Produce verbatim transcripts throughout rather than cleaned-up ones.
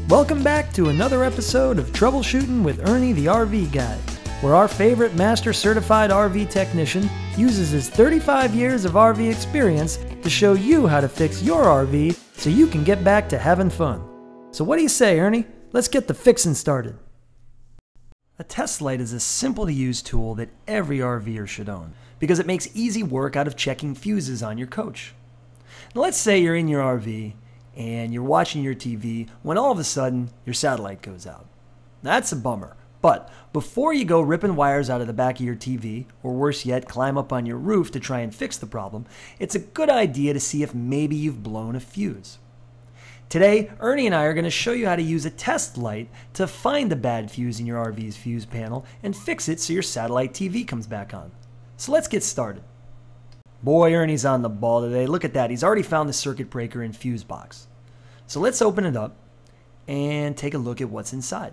Welcome back to another episode of Troubleshooting with Ernie the R V Guy, where our favorite Master Certified R V technician uses his thirty-five years of R V experience to show you how to fix your R V so you can get back to having fun. So what do you say, Ernie? Let's get the fixing started. A test light is a simple to use tool that every RVer should own because it makes easy work out of checking fuses on your coach. Now let's say you're in your R V and you're watching your T V when all of a sudden your satellite goes out. That's a bummer, but before you go ripping wires out of the back of your T V, or worse yet, climb up on your roof to try and fix the problem, it's a good idea to see if maybe you've blown a fuse. Today, Ernie and I are going to show you how to use a test light to find the bad fuse in your R V's fuse panel and fix it so your satellite T V comes back on. So let's get started. Boy, Ernie's on the ball today. Look at that. He's already found the circuit breaker and fuse box. So let's open it up and take a look at what's inside.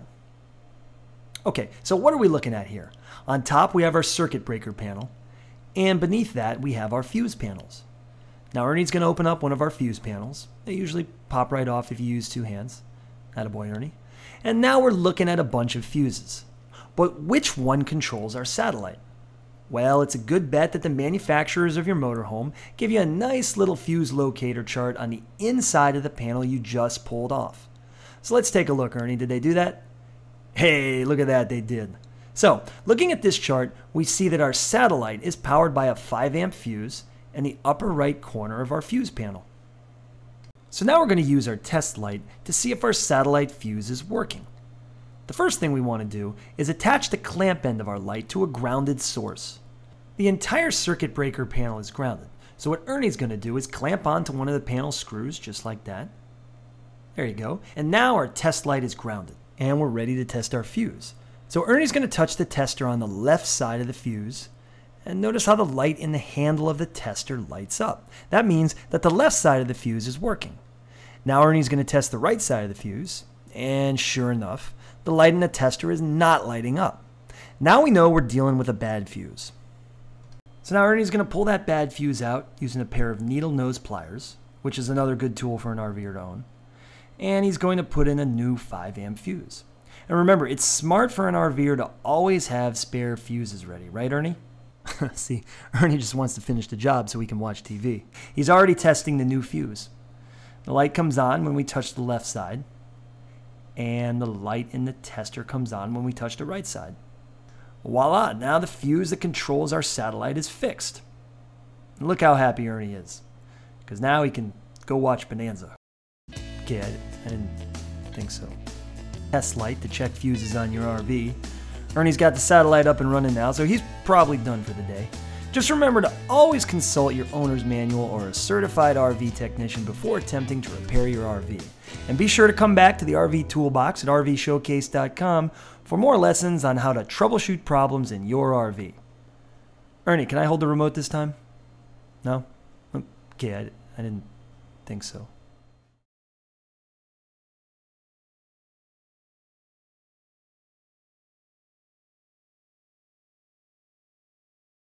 Okay, so what are we looking at here? On top, we have our circuit breaker panel, and beneath that, we have our fuse panels. Now, Ernie's going to open up one of our fuse panels. They usually pop right off if you use two hands. Attaboy, Ernie. And now we're looking at a bunch of fuses. But which one controls our satellite? Well, it's a good bet that the manufacturers of your motorhome give you a nice little fuse locator chart on the inside of the panel you just pulled off. So let's take a look, Ernie. Did they do that? Hey, look at that, they did. So, looking at this chart, we see that our satellite is powered by a five amp fuse in the upper right corner of our fuse panel. So now we're going to use our test light to see if our satellite fuse is working. The first thing we want to do is attach the clamp end of our light to a grounded source. The entire circuit breaker panel is grounded, so what Ernie's going to do is clamp onto one of the panel screws just like that. There you go. And now our test light is grounded, and we're ready to test our fuse. So Ernie's going to touch the tester on the left side of the fuse, and notice how the light in the handle of the tester lights up. That means that the left side of the fuse is working. Now Ernie's going to test the right side of the fuse, and sure enough, the light in the tester is not lighting up. Now we know we're dealing with a bad fuse. So now Ernie's going to pull that bad fuse out using a pair of needle nose pliers, which is another good tool for an RVer to own. And he's going to put in a new five amp fuse. And remember, it's smart for an RVer to always have spare fuses ready, right, Ernie? See, Ernie just wants to finish the job so he can watch T V. He's already testing the new fuse. The light comes on when we touch the left side, and the light in the tester comes on when we touch the right side. Voila, now the fuse that controls our satellite is fixed. And look how happy Ernie is, because now he can go watch Bonanza. Okay, I, I didn't think so. Test light to check fuses on your R V. Ernie's got the satellite up and running now, so he's probably done for the day. Just remember to always consult your owner's manual or a certified R V technician before attempting to repair your R V. And be sure to come back to the R V Toolbox at R V Showcase dot com for more lessons on how to troubleshoot problems in your R V. Ernie, can I hold the remote this time? No? Okay, I, I didn't think so.